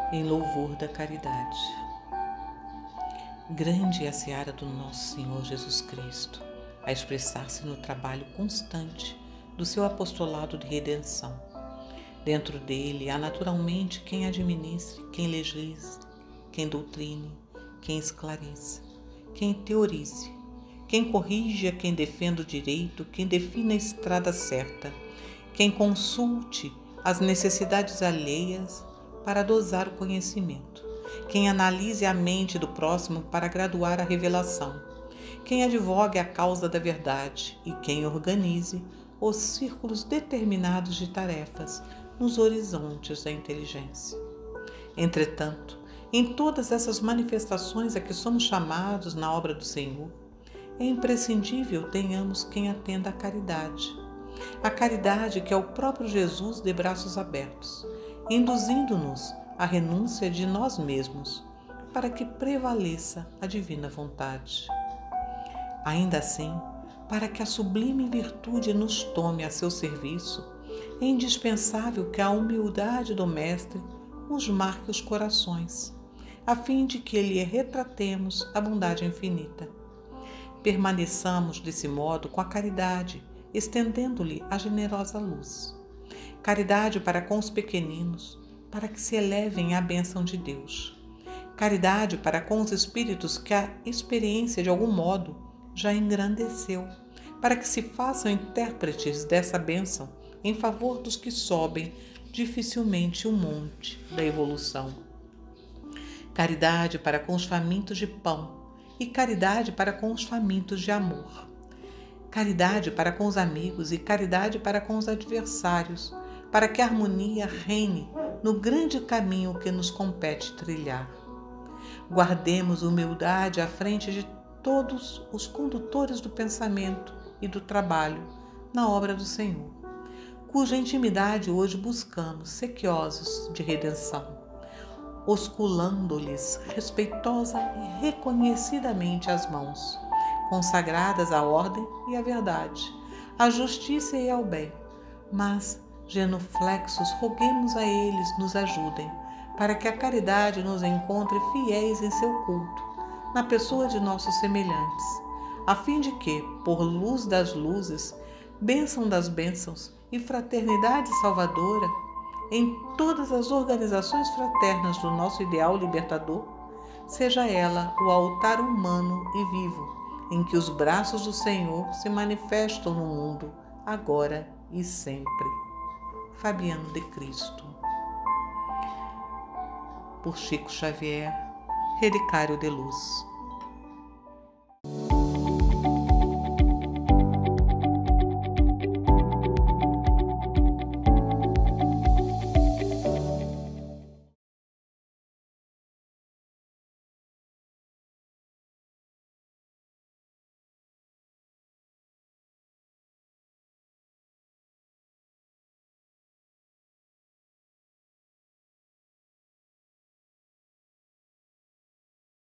em louvor da caridade. Grande é a seara do nosso Senhor Jesus Cristo, a expressar-se no trabalho constante do seu apostolado de redenção. Dentro dele há naturalmente quem administre, quem legisle, quem doutrine, quem esclareça, quem teorize, quem corrija, quem defenda o direito, quem defina a estrada certa, quem consulte as necessidades alheias para dosar o conhecimento, quem analise a mente do próximo para graduar a revelação, quem advogue a causa da verdade e quem organize os círculos determinados de tarefas nos horizontes da inteligência. Entretanto, em todas essas manifestações a que somos chamados na obra do Senhor, é imprescindível tenhamos quem atenda à caridade. A caridade que é o próprio Jesus de braços abertos, induzindo-nos à renúncia de nós mesmos, para que prevaleça a divina vontade. Ainda assim, para que a sublime virtude nos tome a seu serviço, é indispensável que a humildade do Mestre nos marque os corações, a fim de que lhe retratemos a bondade infinita. Permaneçamos desse modo com a caridade, estendendo-lhe a generosa luz. Caridade para com os pequeninos, para que se elevem à bênção de Deus. Caridade para com os espíritos que a experiência de algum modo já engrandeceu, para que se façam intérpretes dessa bênção em favor dos que sobem dificilmente o monte da evolução. Caridade para com os famintos de pão e caridade para com os famintos de amor. Caridade para com os amigos e caridade para com os adversários, para que a harmonia reine no grande caminho que nos compete trilhar. Guardemos humildade à frente de todos os condutores do pensamento e do trabalho na obra do Senhor, cuja intimidade hoje buscamos, sequiosos de redenção, osculando-lhes respeitosa e reconhecidamente as mãos, consagradas à ordem e à verdade, à justiça e ao bem, mas, genuflexos, roguemos a eles nos ajudem, para que a caridade nos encontre fiéis em seu culto, na pessoa de nossos semelhantes, a fim de que, por luz das luzes, bênção das bênçãos e fraternidade salvadora, em todas as organizações fraternas do nosso ideal libertador, seja ela o altar humano e vivo, em que os braços do Senhor se manifestam no mundo, agora e sempre. Fabiano de Cristo. Por Chico Xavier, Relicário de Luz.